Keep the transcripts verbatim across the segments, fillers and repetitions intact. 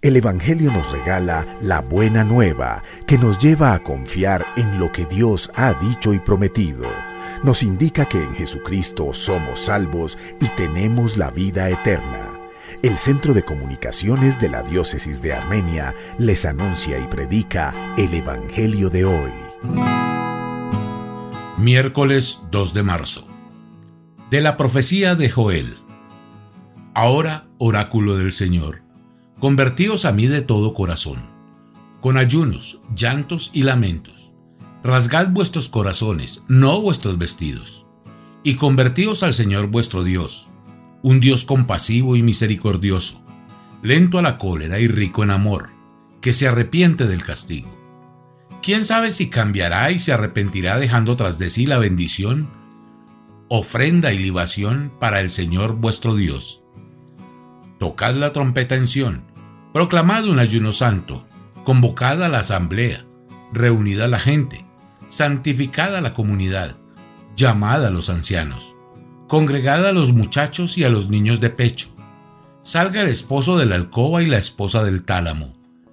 El Evangelio nos regala la buena nueva que nos lleva a confiar en lo que Dios ha dicho y prometido. Nos indica que en Jesucristo somos salvos y tenemos la vida eterna. El Centro de Comunicaciones de la Diócesis de Armenia les anuncia y predica el Evangelio de hoy. Miércoles dos de marzo. De la profecía de Joel. Ahora, oráculo del Señor, convertíos a mí de todo corazón, con ayunos, llantos y lamentos. Rasgad vuestros corazones, no vuestros vestidos, y convertíos al Señor vuestro Dios, un Dios compasivo y misericordioso, lento a la cólera y rico en amor, que se arrepiente del castigo. ¿Quién sabe si cambiará y se arrepentirá dejando tras de sí la bendición, ofrenda y libación para el Señor vuestro Dios? Tocad la trompeta en Sión, proclamad un ayuno santo, convocad a la asamblea, reunid a la gente, santificad a la comunidad, llamad a los ancianos, congregad a los muchachos y a los niños de pecho. Salga el esposo de la alcoba y la esposa del tálamo.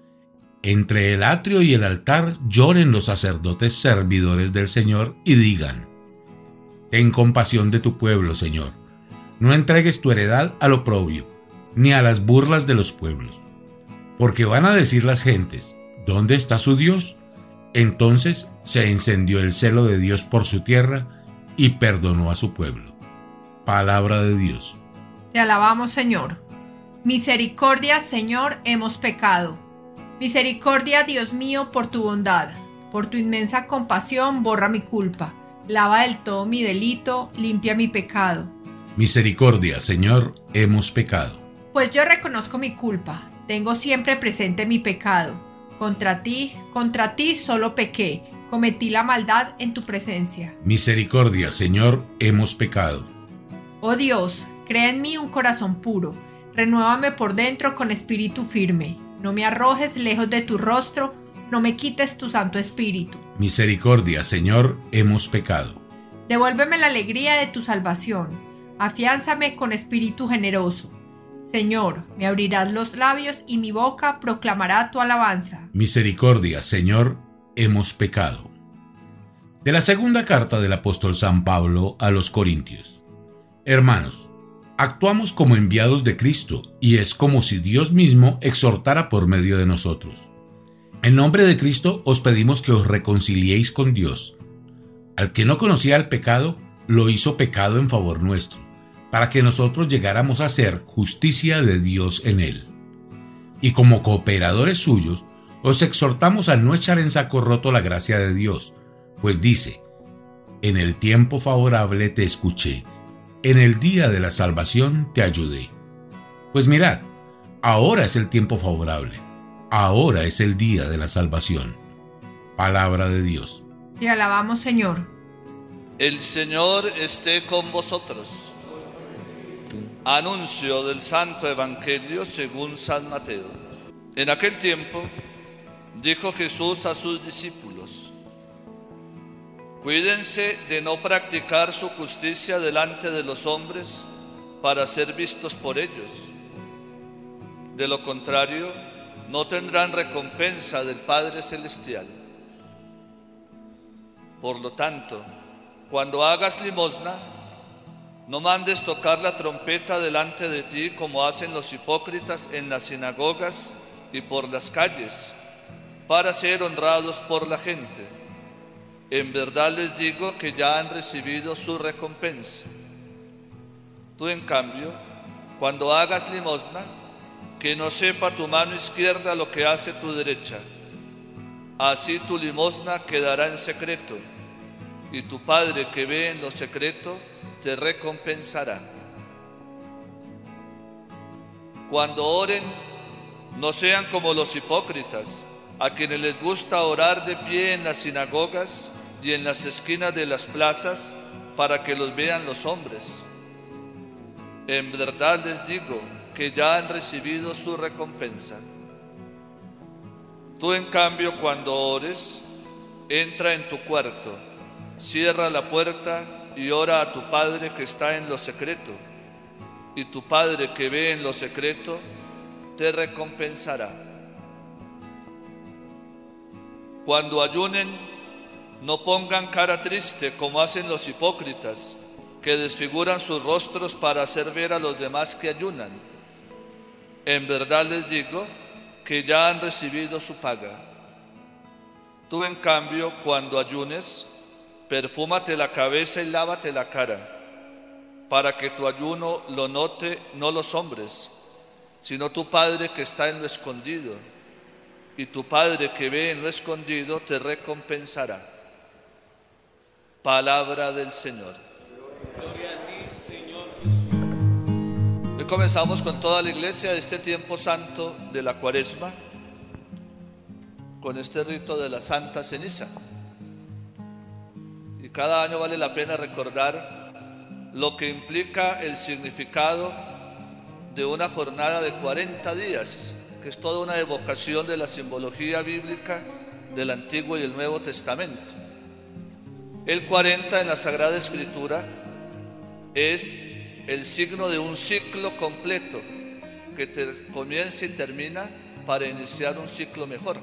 Entre el atrio y el altar lloren los sacerdotes servidores del Señor y digan: ten compasión de tu pueblo, Señor. No entregues tu heredad al oprobio, ni a las burlas de los pueblos. Porque van a decir las gentes: ¿dónde está su Dios? Entonces se encendió el celo de Dios por su tierra y perdonó a su pueblo. Palabra de Dios. Te alabamos, Señor. Misericordia, Señor, hemos pecado. Misericordia, Dios mío, por tu bondad. Por tu inmensa compasión, borra mi culpa. Lava del todo mi delito, limpia mi pecado. Misericordia, Señor, hemos pecado. Pues yo reconozco mi culpa, tengo siempre presente mi pecado. Contra ti, contra ti solo pequé, cometí la maldad en tu presencia. Misericordia, Señor, hemos pecado. Oh Dios, crea en mí un corazón puro, renuévame por dentro con espíritu firme. No me arrojes lejos de tu rostro, no me quites tu santo espíritu. Misericordia, Señor, hemos pecado. Devuélveme la alegría de tu salvación, afiánzame con espíritu generoso. Señor, me abrirás los labios y mi boca proclamará tu alabanza. Misericordia, Señor, hemos pecado. De la segunda carta del apóstol San Pablo a los Corintios. Hermanos, actuamos como enviados de Cristo, y es como si Dios mismo exhortara por medio de nosotros. En nombre de Cristo os pedimos que os reconciliéis con Dios. Al que no conocía el pecado, lo hizo pecado en favor nuestro, para que nosotros llegáramos a ser justicia de Dios en él. Y como cooperadores suyos, os exhortamos a no echar en saco roto la gracia de Dios, pues dice: en el tiempo favorable te escuché, en el día de la salvación te ayudé. Pues mirad, ahora es el tiempo favorable, ahora es el día de la salvación. Palabra de Dios. Te alabamos, Señor. El Señor esté con vosotros. Anuncio del Santo Evangelio según San Mateo. En aquel tiempo dijo Jesús a sus discípulos: cuídense de no practicar su justicia delante de los hombres para ser vistos por ellos. De lo contrario, no tendrán recompensa del Padre Celestial. Por lo tanto, cuando hagas limosna, no mandes tocar la trompeta delante de ti como hacen los hipócritas en las sinagogas y por las calles, para ser honrados por la gente. En verdad les digo que ya han recibido su recompensa. Tú, en cambio, cuando hagas limosna, que no sepa tu mano izquierda lo que hace tu derecha. Así tu limosna quedará en secreto, y tu Padre que ve en lo secreto te recompensará. Cuando oren, no sean como los hipócritas, a quienes les gusta orar de pie en las sinagogas y en las esquinas de las plazas para que los vean los hombres. En verdad les digo que ya han recibido su recompensa. Tú, en cambio, cuando ores, entra en tu cuarto, cierra la puerta y ora a tu Padre que está en lo secreto, y tu Padre que ve en lo secreto te recompensará. Cuando ayunen, no pongan cara triste como hacen los hipócritas, que desfiguran sus rostros para hacer ver a los demás que ayunan. En verdad les digo que ya han recibido su paga. Tú, en cambio, cuando ayunes, perfúmate la cabeza y lávate la cara, para que tu ayuno lo note no los hombres, sino tu Padre que está en lo escondido, y tu Padre que ve en lo escondido te recompensará. Palabra del Señor. Gloria a ti, Señor Jesús. Hoy comenzamos con toda la iglesia este tiempo santo de la Cuaresma, con este rito de la Santa Ceniza. Y cada año vale la pena recordar lo que implica el significado de una jornada de cuarenta días, que es toda una evocación de la simbología bíblica del Antiguo y el Nuevo Testamento. El cuarenta en la Sagrada Escritura es el signo de un ciclo completo que te comienza y termina para iniciar un ciclo mejor.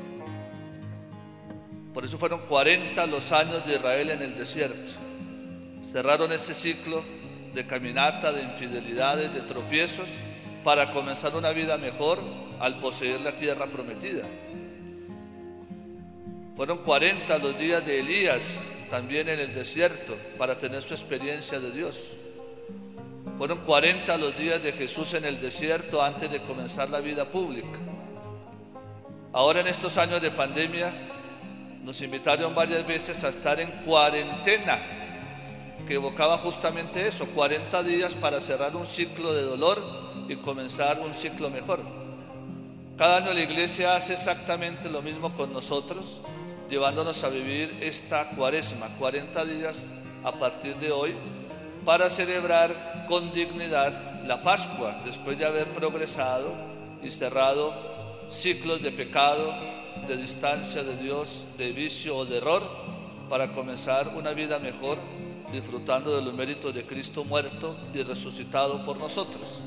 Por eso fueron cuarenta los años de Israel en el desierto. Cerraron ese ciclo de caminata, de infidelidades, de tropiezos, para comenzar una vida mejor al poseer la tierra prometida. Fueron cuarenta los días de Elías también en el desierto para tener su experiencia de Dios. Fueron cuarenta los días de Jesús en el desierto antes de comenzar la vida pública. Ahora, en estos años de pandemia, nos invitaron varias veces a estar en cuarentena, que evocaba justamente eso, cuarenta días para cerrar un ciclo de dolor y comenzar un ciclo mejor. Cada año la iglesia hace exactamente lo mismo con nosotros, llevándonos a vivir esta Cuaresma, cuarenta días a partir de hoy, para celebrar con dignidad la Pascua, después de haber progresado y cerrado ciclos de pecado, de distancia de Dios, de vicio o de error, para comenzar una vida mejor, disfrutando de los méritos de Cristo muerto y resucitado por nosotros.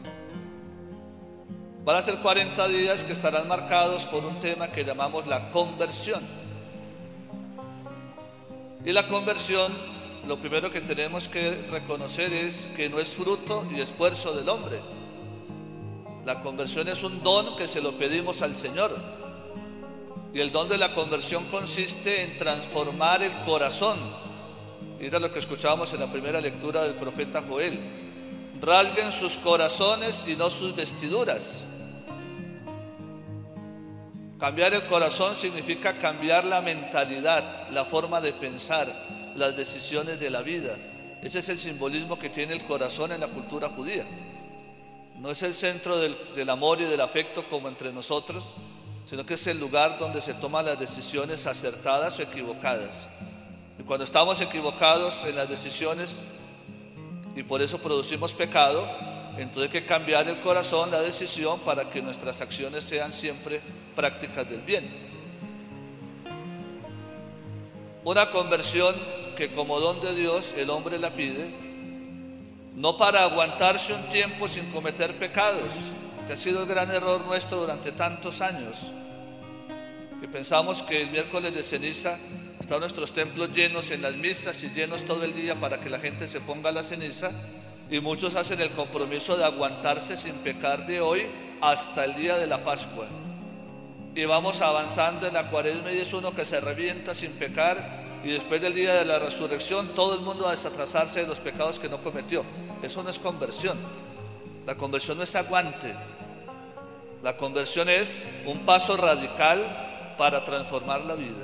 Van a ser cuarenta días que estarán marcados por un tema que llamamos la conversión. Y la conversión, lo primero que tenemos que reconocer es que no es fruto y esfuerzo del hombre. La conversión es un don que se lo pedimos al Señor. Y el don de la conversión consiste en transformar el corazón. Mira lo que escuchábamos en la primera lectura del profeta Joel: rasguen sus corazones y no sus vestiduras. Cambiar el corazón significa cambiar la mentalidad, la forma de pensar, las decisiones de la vida. Ese es el simbolismo que tiene el corazón en la cultura judía. No es el centro del, del amor y del afecto como entre nosotros, sino que es el lugar donde se toman las decisiones acertadas o equivocadas. Y cuando estamos equivocados en las decisiones y por eso producimos pecado, entonces hay que cambiar el corazón, la decisión, para que nuestras acciones sean siempre prácticas del bien. Una conversión que, como don de Dios, el hombre la pide, no para aguantarse un tiempo sin cometer pecados, que ha sido el gran error nuestro durante tantos años, que pensamos que el miércoles de ceniza están nuestros templos llenos en las misas y llenos todo el día para que la gente se ponga la ceniza, y muchos hacen el compromiso de aguantarse sin pecar de hoy hasta el día de la Pascua. Y vamos avanzando en la Cuaresma y es uno que se revienta sin pecar, y después del día de la resurrección todo el mundo va a desatrasarse de los pecados que no cometió. Eso no es conversión. La conversión no es aguante. La conversión es un paso radical para transformar la vida.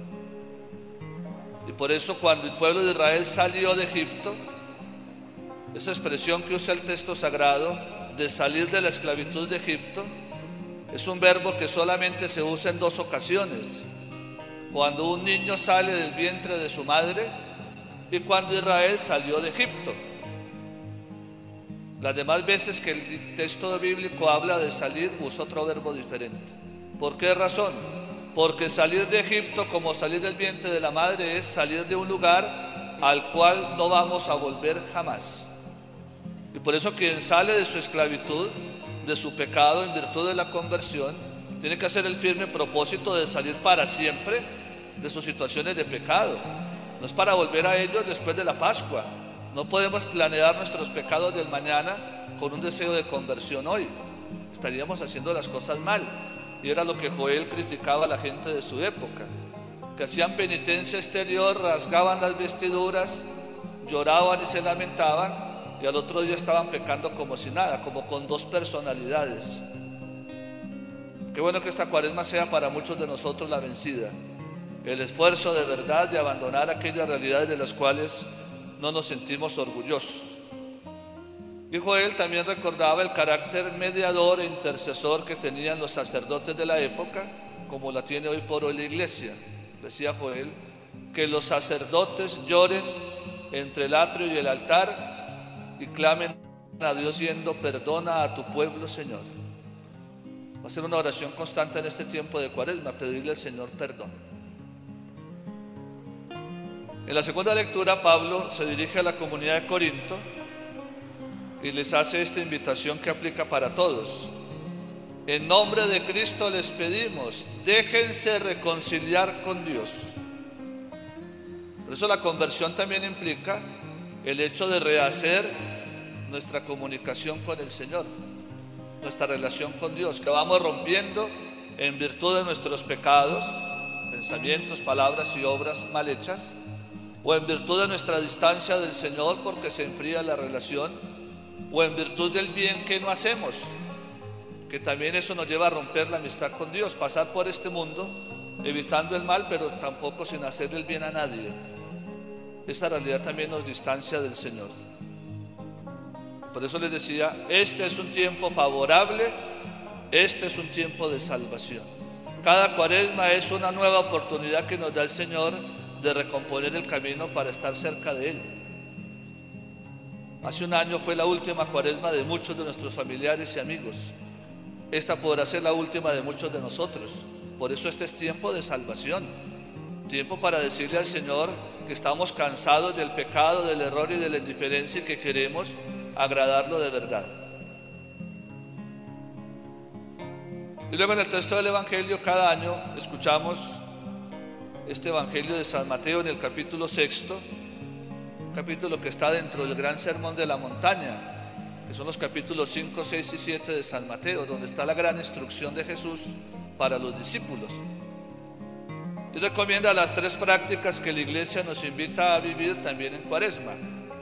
Y por eso, cuando el pueblo de Israel salió de Egipto, esa expresión que usa el texto sagrado de salir de la esclavitud de Egipto es un verbo que solamente se usa en dos ocasiones: cuando un niño sale del vientre de su madre y cuando Israel salió de Egipto. Las demás veces que el texto bíblico habla de salir, usa otro verbo diferente. ¿Por qué razón? Porque salir de Egipto, como salir del vientre de la madre, es salir de un lugar al cual no vamos a volver jamás. Y por eso quien sale de su esclavitud de su pecado en virtud de la conversión, tiene que hacer el firme propósito de salir para siempre de sus situaciones de pecado. No es para volver a ellos después de la Pascua. No podemos planear nuestros pecados del mañana con un deseo de conversión hoy. Estaríamos haciendo las cosas mal. Y era lo que Joel criticaba a la gente de su época, que hacían penitencia exterior, rasgaban las vestiduras, lloraban y se lamentaban, y al otro día estaban pecando como si nada, como con dos personalidades. Qué bueno que esta cuaresma sea para muchos de nosotros la vencida, el esfuerzo de verdad de abandonar aquellas realidades de las cuales no nos sentimos orgullosos. Y Joel también recordaba el carácter mediador e intercesor que tenían los sacerdotes de la época, como la tiene hoy por hoy la iglesia. Decía Joel, que los sacerdotes lloren entre el atrio y el altar y clamen a Dios diciendo: perdona a tu pueblo, Señor. Va a ser una oración constante en este tiempo de cuaresma, pedirle al Señor perdón. En la segunda lectura, Pablo se dirige a la comunidad de Corinto y les hace esta invitación que aplica para todos. En nombre de Cristo les pedimos, déjense reconciliar con Dios. Por eso la conversión también implica el hecho de rehacer nuestra comunicación con el Señor, nuestra relación con Dios, que vamos rompiendo en virtud de nuestros pecados, pensamientos, palabras y obras mal hechas, o en virtud de nuestra distancia del Señor porque se enfría la relación, o en virtud del bien que no hacemos, que también eso nos lleva a romper la amistad con Dios, pasar por este mundo evitando el mal, pero tampoco sin hacerle el bien a nadie. Esa realidad también nos distancia del Señor. Por eso les decía, este es un tiempo favorable, este es un tiempo de salvación. Cada cuaresma es una nueva oportunidad que nos da el Señor de recomponer el camino para estar cerca de Él. Hace un año fue la última cuaresma de muchos de nuestros familiares y amigos. Esta podrá ser la última de muchos de nosotros. Por eso este es tiempo de salvación, tiempo para decirle al Señor que estamos cansados del pecado, del error y de la indiferencia y que queremos agradarlo de verdad. Y luego en el texto del Evangelio, cada año escuchamos este Evangelio de San Mateo en el capítulo sexto, capítulo que está dentro del gran sermón de la montaña, que son los capítulos cinco, seis y siete de San Mateo, donde está la gran instrucción de Jesús para los discípulos. Y recomienda las tres prácticas que la iglesia nos invita a vivir también en cuaresma: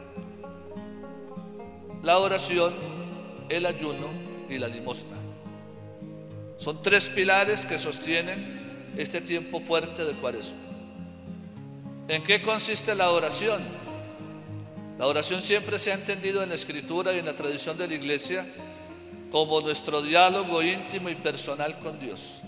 la oración, el ayuno y la limosna. Son tres pilares que sostienen este tiempo fuerte de cuaresma. ¿En qué consiste la oración? La oración siempre se ha entendido en la Escritura y en la tradición de la iglesia como nuestro diálogo íntimo y personal con Dios.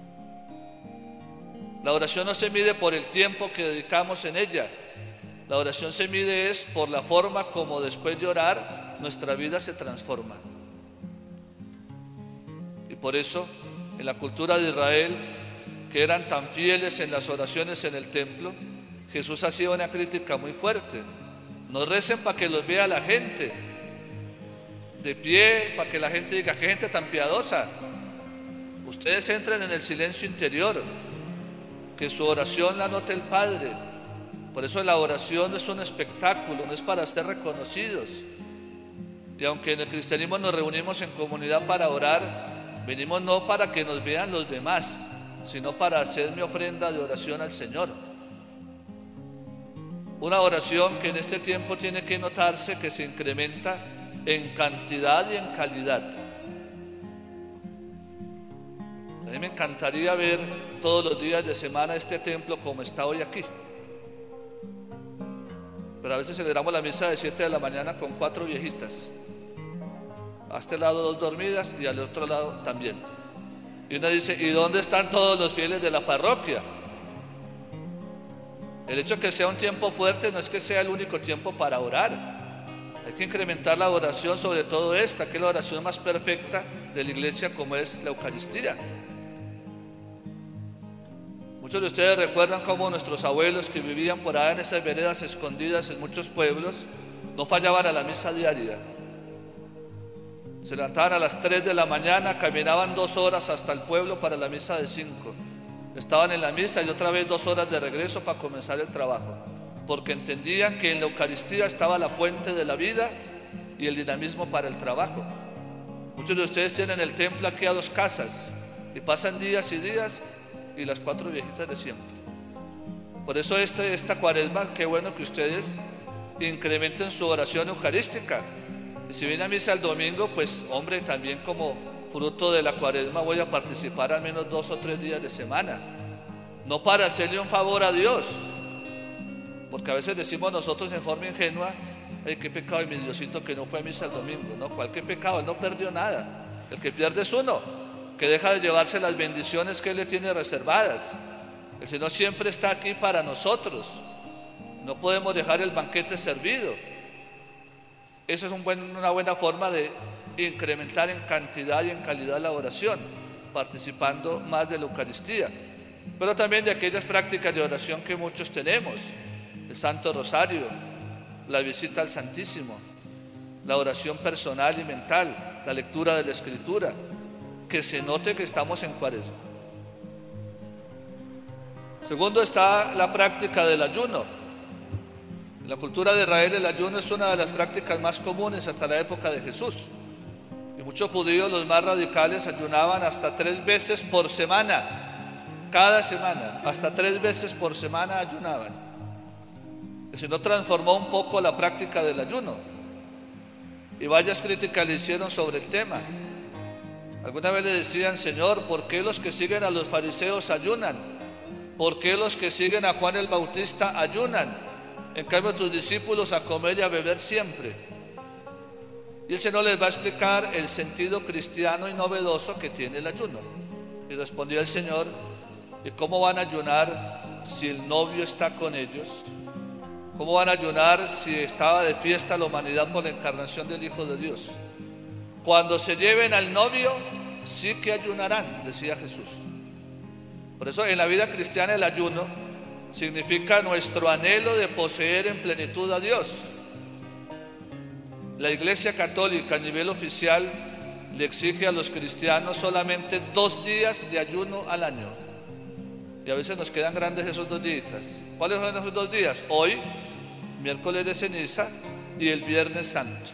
La oración no se mide por el tiempo que dedicamos en ella. La oración se mide es por la forma como después de orar nuestra vida se transforma. Y por eso en la cultura de Israel, que eran tan fieles en las oraciones en el templo, Jesús hacía una crítica muy fuerte. No recen para que los vea la gente de pie, para que la gente diga: qué gente tan piadosa. Ustedes entren en el silencio interior, que su oración la note el Padre. Por eso la oración no es un espectáculo, no es para ser reconocidos. Y aunque en el cristianismo nos reunimos en comunidad para orar, venimos no para que nos vean los demás, sino para hacer mi ofrenda de oración al Señor. Una oración que en este tiempo tiene que notarse que se incrementa en cantidad y en calidad. A mí me encantaría ver todos los días de semana este templo como está hoy aquí. Pero a veces celebramos la misa de siete de la mañana con cuatro viejitas. A este lado dos dormidas y al otro lado también. Y uno dice: ¿y dónde están todos los fieles de la parroquia? El hecho de que sea un tiempo fuerte no es que sea el único tiempo para orar. Hay que incrementar la oración, sobre todo esta, que es la oración más perfecta de la iglesia, como es la Eucaristía. Muchos de ustedes recuerdan cómo nuestros abuelos, que vivían por allá en esas veredas escondidas en muchos pueblos, no fallaban a la misa diaria. Se levantaban a las tres de la mañana, caminaban dos horas hasta el pueblo para la misa de cinco. Estaban en la misa y otra vez dos horas de regreso para comenzar el trabajo, porque entendían que en la Eucaristía estaba la fuente de la vida y el dinamismo para el trabajo. Muchos de ustedes tienen el templo aquí a dos casas y pasan días y días y las cuatro viejitas de siempre. Por eso este, esta cuaresma, qué bueno que ustedes incrementen su oración eucarística. Y si viene a misa el domingo, pues hombre, también como fruto de la cuaresma voy a participar al menos dos o tres días de semana. No para hacerle un favor a Dios, porque a veces decimos nosotros en forma ingenua: ay, qué pecado de mi Diosito que no fue a misa el domingo. No, ¿cuál qué pecado? Él no perdió nada. El que pierde es uno, que deja de llevarse las bendiciones que Él le tiene reservadas. El Señor siempre está aquí para nosotros. No podemos dejar el banquete servido. Esa es un buen, una buena forma de incrementar en cantidad y en calidad la oración, participando más de la Eucaristía, pero también de aquellas prácticas de oración que muchos tenemos: el Santo Rosario, la visita al Santísimo, la oración personal y mental, la lectura de la Escritura, que se note que estamos en Cuaresma. Segundo está la práctica del ayuno. En la cultura de Israel el ayuno es una de las prácticas más comunes hasta la época de Jesús. Y muchos judíos, los más radicales, ayunaban hasta tres veces por semana, cada semana, hasta tres veces por semana ayunaban. El Señor transformó un poco la práctica del ayuno y varias críticas le hicieron sobre el tema. Alguna vez le decían: Señor, ¿por qué los que siguen a los fariseos ayunan? ¿Por qué los que siguen a Juan el Bautista ayunan? En cambio tus discípulos a comer y a beber siempre. Y el Señor les va a explicar el sentido cristiano y novedoso que tiene el ayuno. Y respondió el Señor: ¿y cómo van a ayunar si el novio está con ellos? ¿Cómo van a ayunar si estaba de fiesta la humanidad por la encarnación del Hijo de Dios? Cuando se lleven al novio, sí que ayunarán, decía Jesús. Por eso en la vida cristiana el ayuno significa nuestro anhelo de poseer en plenitud a Dios. La Iglesia Católica a nivel oficial le exige a los cristianos solamente dos días de ayuno al año. Y a veces nos quedan grandes esos dos días. ¿Cuáles son esos dos días? Hoy, miércoles de ceniza, y el viernes santo.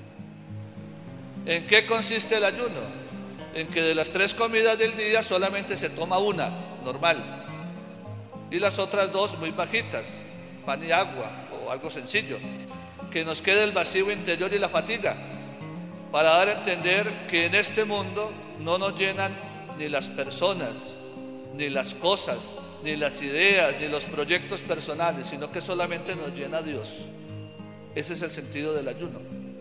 ¿En qué consiste el ayuno? En que de las tres comidas del día solamente se toma una, normal, y las otras dos muy bajitas, pan y agua o algo sencillo, que nos quede el vacío interior y la fatiga, para dar a entender que en este mundo no nos llenan ni las personas, ni las cosas, ni las ideas, ni los proyectos personales, sino que solamente nos llena Dios. Ese es el sentido del ayuno.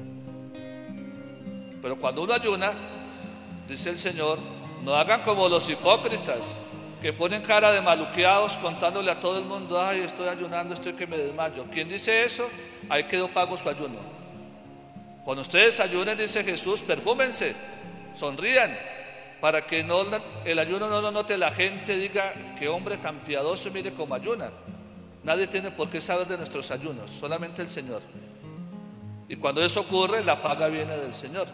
Pero cuando uno ayuna, dice el Señor, no hagan como los hipócritas, que ponen cara de maluqueados contándole a todo el mundo: ay, estoy ayunando, estoy que me desmayo. ¿Quién dice eso? Ahí quedó pago su ayuno. Cuando ustedes ayunen, dice Jesús, perfúmense, sonrían, para que no, el ayuno no lo note la gente, diga: qué hombre tan piadoso, mire cómo ayuna. Nadie tiene por qué saber de nuestros ayunos, solamente el Señor. Y cuando eso ocurre, la paga viene del Señor.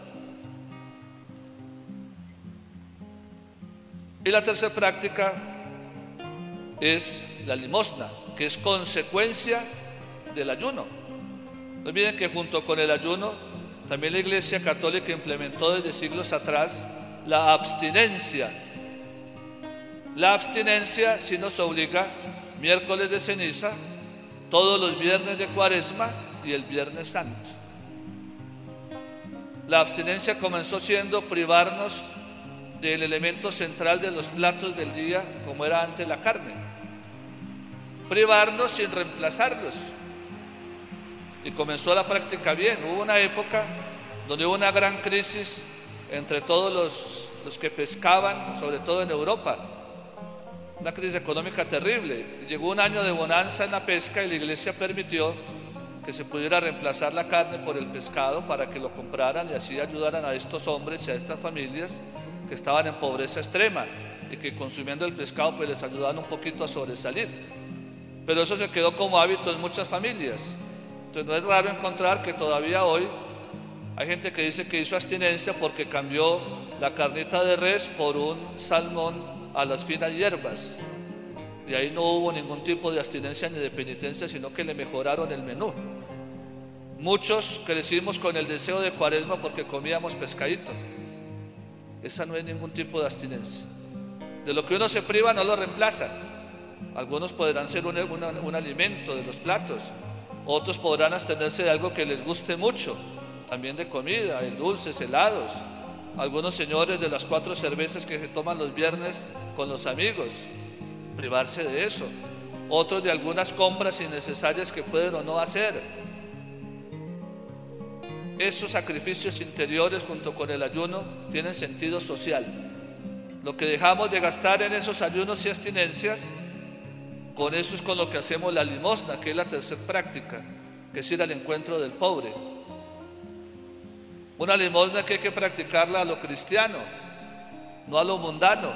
Y la tercera práctica es la limosna, que es consecuencia del ayuno. No olviden que junto con el ayuno, también la Iglesia Católica implementó desde siglos atrás la abstinencia. La abstinencia sí nos obliga miércoles de ceniza, todos los viernes de Cuaresma y el Viernes Santo. La abstinencia comenzó siendo privarnos del elemento central de los platos del día, como era antes la carne, privarnos sin reemplazarlos, y comenzó la práctica bien. Hubo una época donde hubo una gran crisis entre todos los, los que pescaban, sobre todo en Europa, una crisis económica terrible. Llegó un año de bonanza en la pesca y la Iglesia permitió que se pudiera reemplazar la carne por el pescado para que lo compraran y así ayudaran a estos hombres y a estas familias que estaban en pobreza extrema y que consumiendo el pescado pues les ayudaban un poquito a sobresalir. Pero eso se quedó como hábito en muchas familias. Entonces no es raro encontrar que todavía hoy Hay gente que dice que hizo abstinencia porque cambió la carnita de res por un salmón a las finas hierbas. Y ahí no hubo ningún tipo de abstinencia ni de penitencia, sino que le mejoraron el menú. Muchos crecimos con el deseo de cuaresma porque comíamos pescadito. Esa no es ningún tipo de abstinencia. De lo que uno se priva no lo reemplaza. Algunos podrán ser un, un, un alimento de los platos. Otros podrán abstenerse de algo que les guste mucho, también de comida, de dulces, helados. Algunos señores de las cuatro cervezas que se toman los viernes con los amigos, privarse de eso. Otros de algunas compras innecesarias que pueden o no hacer. Esos sacrificios interiores junto con el ayuno tienen sentido social. Lo que dejamos de gastar en esos ayunos y abstinencias, con eso es con lo que hacemos la limosna, que es la tercera práctica, que es ir al encuentro del pobre. Una limosna que hay que practicarla a lo cristiano, no a lo mundano.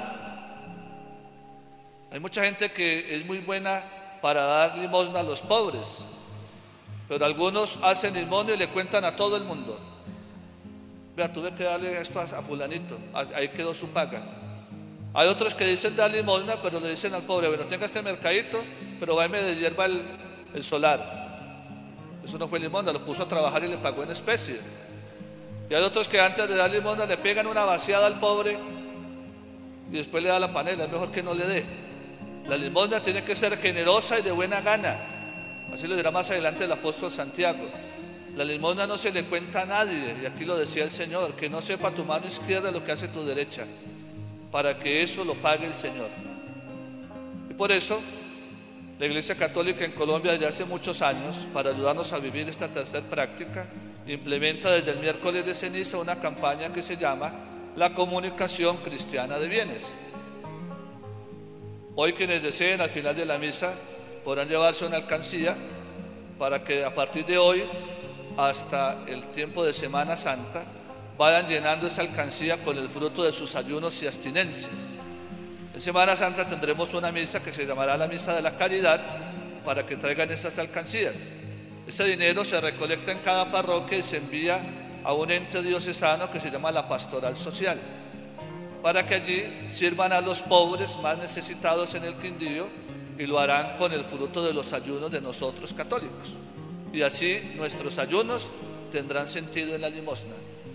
Hay mucha gente que es muy buena para dar limosna a los pobres, pero algunos hacen limosna y le cuentan a todo el mundo: vea, tuve que darle esto a fulanito, ahí quedó su paga. Hay otros que dicen dar limosna, pero le dicen al pobre: bueno, tenga este mercadito, pero váyame de hierba el, el solar. Eso no fue limosna, lo puso a trabajar y le pagó en especie. Y hay otros que antes de dar limosna le pegan una vaciada al pobre y después le da la panela. Es mejor que no le dé. La limosna tiene que ser generosa y de buena gana. Así lo dirá más adelante el apóstol Santiago. La limosna no se le cuenta a nadie, y aquí lo decía el Señor: que no sepa tu mano izquierda lo que hace tu derecha, para que eso lo pague el Señor. Y por eso la Iglesia Católica en Colombia, desde hace muchos años, para ayudarnos a vivir esta tercera práctica, implementa desde el miércoles de ceniza una campaña que se llama la Comunicación Cristiana de Bienes. Hoy, quienes deseen, al final de la misa podrán llevarse una alcancía para que a partir de hoy hasta el tiempo de Semana Santa vayan llenando esa alcancía con el fruto de sus ayunos y abstinencias. En Semana Santa tendremos una misa que se llamará la Misa de la Caridad, para que traigan esas alcancías. Ese dinero se recolecta en cada parroquia y se envía a un ente diocesano que se llama la Pastoral Social, para que allí sirvan a los pobres más necesitados en el Quindío, y lo harán con el fruto de los ayunos de nosotros católicos. Y así nuestros ayunos tendrán sentido en la limosna.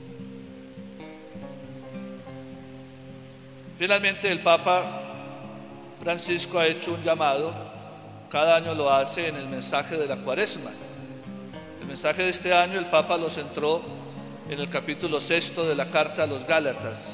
Finalmente, el Papa Francisco ha hecho un llamado, cada año lo hace en el mensaje de la Cuaresma. El mensaje de este año el Papa lo centró en el capítulo sexto de la carta a los Gálatas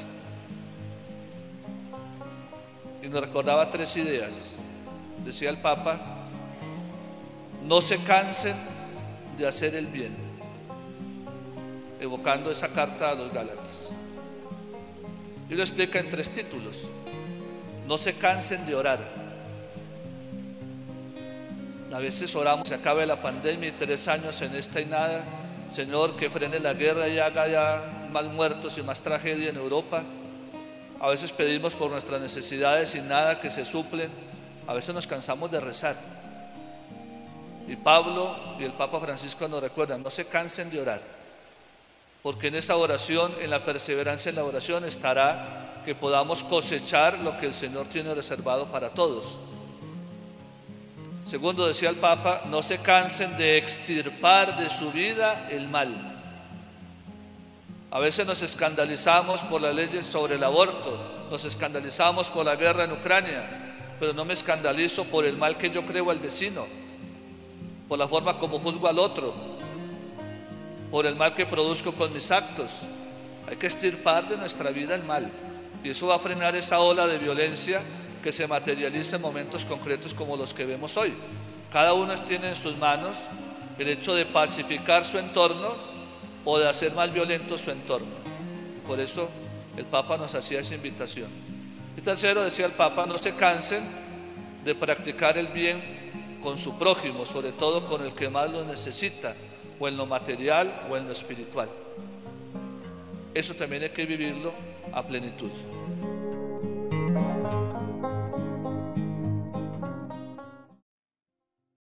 y nos recordaba tres ideas. Decía el Papa: no se cansen de hacer el bien, evocando esa carta a los Gálatas. Y lo explica en tres títulos: no se cansen de orar. A veces oramos, se acabe la pandemia y tres años en esta y nada. Señor, que frene la guerra y haga ya más muertos y más tragedia en Europa. A veces pedimos por nuestras necesidades y nada que se suplen. A veces nos cansamos de rezar. Y Pablo y el Papa Francisco nos recuerdan: no se cansen de orar, porque en esa oración, en la perseverancia en la oración, estará que podamos cosechar lo que el Señor tiene reservado para todos. Segundo, decía el Papa: no se cansen de extirpar de su vida el mal. A veces nos escandalizamos por las leyes sobre el aborto, nos escandalizamos por la guerra en Ucrania, pero no me escandalizo por el mal que yo creo al vecino, por la forma como juzgo al otro, por el mal que produzco con mis actos. Hay que extirpar de nuestra vida el mal, y eso va a frenar esa ola de violencia que se materializa en momentos concretos como los que vemos hoy. Cada uno tiene en sus manos el hecho de pacificar su entorno o de hacer más violento su entorno. Por eso el Papa nos hacía esa invitación. Y tercero, decía el Papa: no se cansen de practicar el bien con su prójimo, sobre todo con el que más lo necesita, o en lo material o en lo espiritual. Eso también hay que vivirlo a plenitud.